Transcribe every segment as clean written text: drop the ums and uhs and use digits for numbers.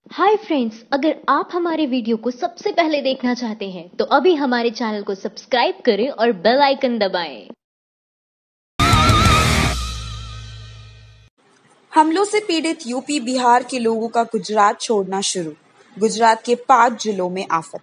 Hi friends, अगर आप हमारे वीडियो को सबसे पहले देखना चाहते हैं तो अभी हमारे चैनल को सब्सक्राइब करें और बेल आइकन दबाएं। हमलों से पीड़ित यूपी बिहार के लोगों का गुजरात छोड़ना शुरू। गुजरात के 5 जिलों में आफत।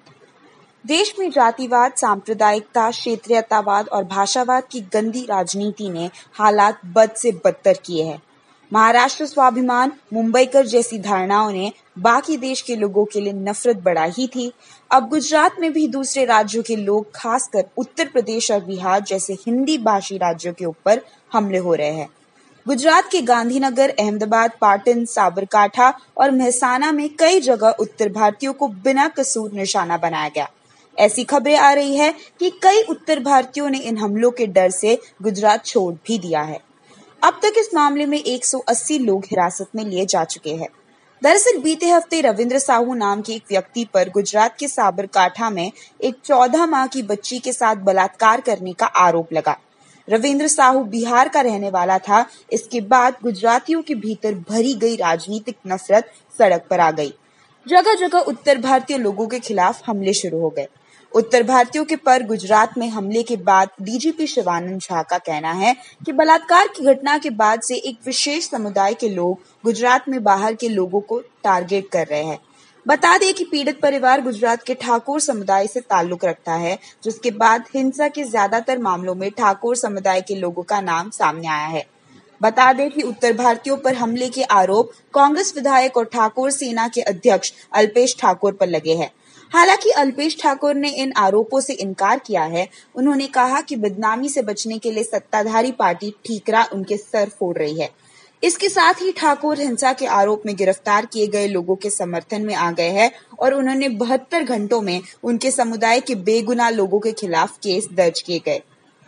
देश में जातिवाद, सांप्रदायिकता, क्षेत्रीयतावाद और भाषावाद की गंदी राजनीति ने हालात बद से बदतर किए हैं। महाराष्ट्र स्वाभिमान, मुंबईकर जैसी धारणाओं ने बाकी देश के लोगों के लिए नफरत बढ़ा ही थी। अब गुजरात में भी दूसरे राज्यों के लोग, खासकर उत्तर प्रदेश और बिहार जैसे हिंदी भाषी राज्यों के ऊपर हमले हो रहे हैं। गुजरात के गांधीनगर, अहमदाबाद, पाटन, साबरकांठा और मेहसाना में कई जगह उत्तर भारतीयों को बिना कसूर निशाना बनाया गया। ऐसी खबरें आ रही है कि कई उत्तर भारतीयों ने इन हमलों के डर से गुजरात छोड़ भी दिया है। अब तक इस मामले में 180 लोग हिरासत में लिए जा चुके हैं। दरअसल बीते हफ्ते रविंद्र साहू नाम के एक व्यक्ति पर गुजरात के साबरकांठा में एक 14 माह की बच्ची के साथ बलात्कार करने का आरोप लगा। रविंद्र साहू बिहार का रहने वाला था। इसके बाद गुजरातियों के भीतर भरी गई राजनीतिक नफरत सड़क पर आ गई। जगह जगह उत्तर भारतीय लोगों के खिलाफ हमले शुरू हो गए। उत्तर भारतीयों के पर गुजरात में हमले के बाद डीजीपी शिवानंद झा का कहना है कि बलात्कार की घटना के बाद से एक विशेष समुदाय के लोग गुजरात में बाहर के लोगों को टारगेट कर रहे हैं। बता दें कि पीड़ित परिवार गुजरात के ठाकुर समुदाय से ताल्लुक रखता है, जिसके बाद हिंसा के ज्यादातर मामलों में ठाकुर समुदाय के लोगों का नाम सामने आया है। बता दें कि उत्तर भारतीयों पर हमले के आरोप कांग्रेस विधायक और ठाकुर सेना के अध्यक्ष अल्पेश ठाकुर पर लगे हैं। हालांकि अल्पेश ठाकुर ने इन आरोपों से इनकार किया है। उन्होंने कहा कि बदनामी से बचने के लिए सत्ताधारी पार्टी ठीकरा उनके सर फोड़ रही है। इसके साथ ही ठाकुर हिंसा के आरोप में गिरफ्तार किए गए लोगों के समर्थन में आ गए हैं और उन्होंने 72 घंटों में उनके समुदाय के बेगुनाह लोगों के खिलाफ केस दर्ज किए गए।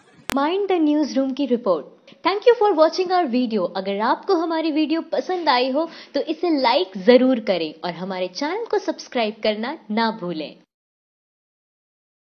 माइंड द न्यूज रूम की रिपोर्ट। Thank you for watching our video. अगर आपको हमारी वीडियो पसंद आई हो तो इसे लाइक जरूर करें और हमारे चैनल को सब्सक्राइब करना ना भूलें।